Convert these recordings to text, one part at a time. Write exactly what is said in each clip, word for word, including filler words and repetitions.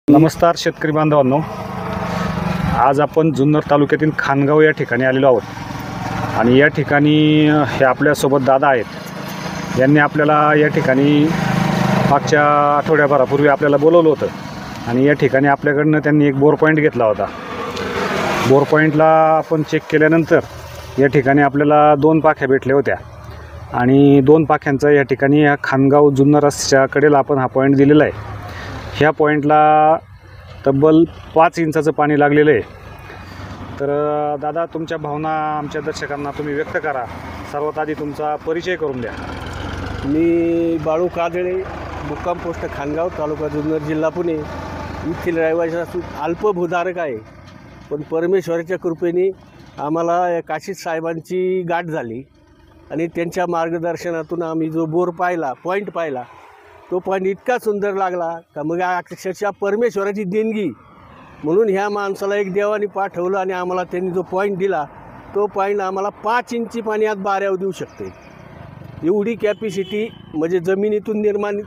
नमस्कार शेतकरी बांधवांनो, आज आपण जुन्नर तालुक्यातील खानगाव या ठिकाणी आलेलो आहोत आणि या ठिकाणी हे आपल्यासोबत दादा आहेत। यांनी आपल्याला या ठिकाणी मागच्या आठवड्याभरापूर्वी आपल्याला बोलवलं होतं आणि या ठिकाणी आपल्याकडनं त्यांनी एक बोर पॉईंट घेतला होता। बोर पॉईंटला आपण चेक केल्यानंतर या ठिकाणी आपल्याला दोन पाख्या भेटल्या होत्या आणि दोन पाख्यांचा या ठिकाणी या खानगाव जुन्नर रस्त्याच्या कडेला आपण हा पॉईंट दिलेला आहे। ह्या पॉईंटला तब्बल पाच इंचाचं पाणी लागलेलं आहे। तर दादा, तुमच्या भावना आमच्या दर्शकांना तुम्ही व्यक्त करा। सर्वात आधी तुमचा परिचय करून द्या। मी बाळू कादळे, मुक्काम पोस्ट खानगाव, तालुका जुन्नर, जिल्हा पुणे येथील रहिवासी असून अल्पभूधारक आहे। पण परमेश्वराच्या कृपेने आम्हाला या काशीद साहेबांची गाठ झाली आणि त्यांच्या मार्गदर्शनातून आम्ही जो बोर पाहिला, पॉईंट पाहिला, तो पॉईंट इतका सुंदर लागला का मग अक्षरशः परमेश्वराची देणगी म्हणून ह्या माणसाला एक देवाने पाठवलं आणि आम्हाला त्यांनी जो पॉईंट दिला, तो पॉईंट आम्हाला पाच इंची पाणी आत बाऱ्यावर देऊ शकते। एवढी कॅपॅसिटी म्हणजे जमिनीतून निर्माण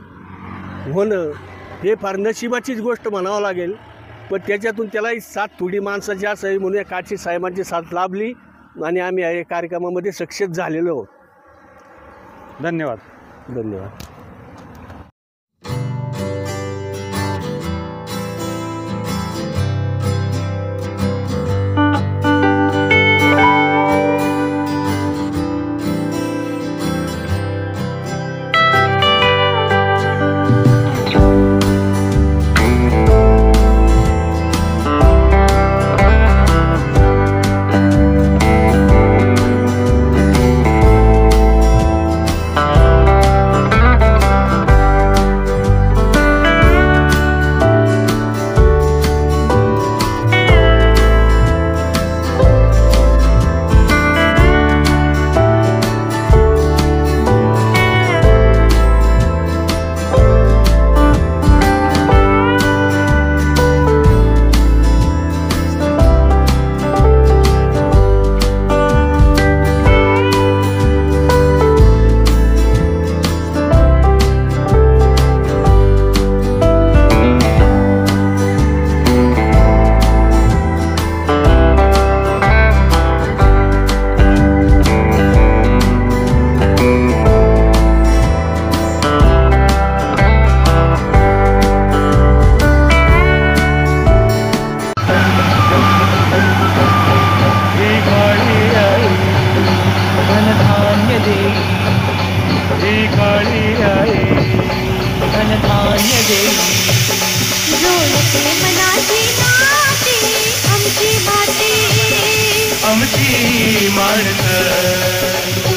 होणं हे फार नशिबाचीच गोष्ट म्हणावं लागेल। पण त्याच्यातून त्यालाही साथ थोडी माणसाची असावी म्हणून या काशीद साहेबांची साथ लाभली आणि आम्ही या कार्यक्रमामध्ये सक्सेस झालेलो आहोत। धन्यवाद। धन्यवाद। आमची माणसं